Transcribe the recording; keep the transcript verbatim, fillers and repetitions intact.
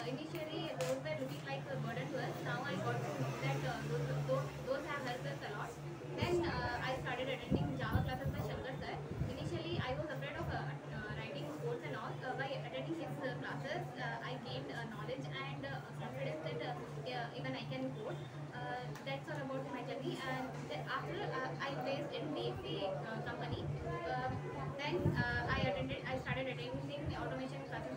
initially those were looking like a burden to us. Now I got to know that uh, those, those, those have helped us a lot. Then uh, I started attending Java classes by Shankar sir. Initially I was afraid of uh, uh, writing codes and all. Uh, by attending his uh, classes, uh, I gained uh, knowledge and uh, confidence that uh, yeah, even I can code. Uh, that's all about my journey. And then after uh, I placed in D F C uh, company, um, then uh, I attended. I started attending the automation classes